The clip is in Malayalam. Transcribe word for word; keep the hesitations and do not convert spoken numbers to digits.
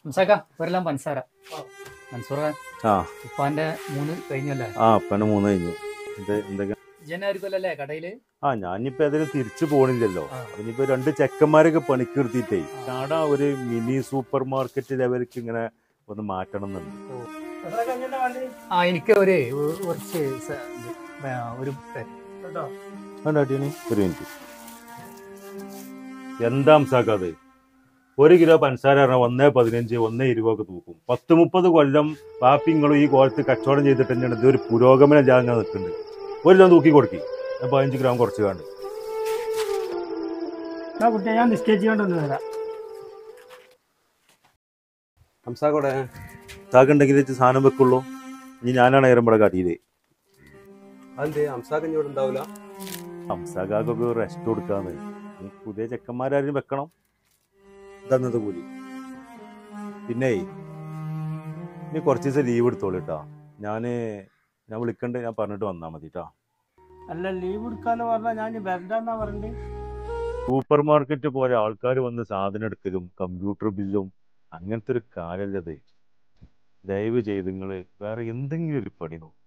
ഹംസാക്ക ഒരെല്ലാം പഞ്ചസാര മൻസൂറ ആ ഉപ്പാന്റെ മൂന്ന് കഴിഞ്ഞല്ലേ? ആ ഉപ്പൻ്റെ മൂന്ന് കഴിഞ്ഞു. ഇത് എന്തൊക്കെ ജനായിരിക്കുമല്ലേ കടയില്? ആ ഞാനിപ്പോ അതിന് തിരിച്ചു പോണില്ലല്ലോ. ആ. അതിനിപ്പോ രണ്ട് ചെക്കന്മാരൊക്കെ പണിക്ക് നിർത്തിയിട്ടേ കാട ഒരു മിനി സൂപ്പർ മാർക്കറ്റ് ലെവലിക്ക് ഇങ്ങനെ ഒന്ന് മാറ്റണം എന്നുണ്ട്. ആ എനിക്ക് ഒരു ഒ- കുറച്ച് സ- ഇത്, ആ, ഒരു അണ്ടാട്ടിയാണ് ഒരു മിനിറ്റ്. എന്താ ഹംസാക്കത് ഒരു കിലോ പഞ്ചസാര പറഞ്ഞാൽ ഒന്നേ പതിനഞ്ച് ഒന്നേ ഇരുപതൊക്കെ തൂക്കും. പത്ത് മുപ്പത് കൊല്ലം പാപ്പിങ്ങളും ഈ കോലത്ത് കച്ചവടം ചെയ്തിട്ട് തന്നെയാണ് ഇത് ഒരു പുരോഗമന ജാങ്ങ നിൽക്കുന്നുണ്ട്. ഒരു കിലോ തൂക്കി കൊടുക്കി ഞാൻ പതിനഞ്ച് ഗ്രാം കുറച്ച് കാണും. കുട്ടിയെ ഞാൻ നിശ്ചയിച്ചുകൊണ്ടൊന്ന് വരാം. ഹംസാക്കോടെ ഹംസാക്കുണ്ടെങ്കിൽ സാധനം വെക്കുള്ളൂ. ഇനി ഞാനാണ് നേരം ഇവിടെ കാട്ടിയത്. അതെന്തേ ഹംസാക്ക് ഇനി ഇവിടെ ഉണ്ടാവില്ല? ഹംസാക്കൊക്കെ റെസ്റ്റ് കൊടുക്കാന്ന്. ഇനി പുതിയ ചെക്കന്മാരും വെക്കണം. തന്നത് കൂലി. പിന്നെ ഇനി കുറച്ച് ദിവസം ലീവ് എടുത്തോളൂ. ഞാന് ഞാൻ വിളിക്കണ്ട്. ഞാൻ പറഞ്ഞിട്ട് വന്നാൽ മതി കേട്ടോ. അല്ല ലീവ് എടുക്കാന്ന് പറഞ്ഞാൽ ഞാൻ വരണ്ടെന്നാ പറഞ്ഞത്. സൂപ്പർ മാർക്കറ്റ് പോലെ ആൾക്കാർ വന്ന് സാധനം എടുക്കലും കമ്പ്യൂട്ടർ ബില്ലും അങ്ങനത്തെ ഒരു കാലല്ലത്. ദയവ് ചെയ്ത് നിങ്ങൾ വേറെ എന്തെങ്കിലും ഒരു പണി നോക്കും.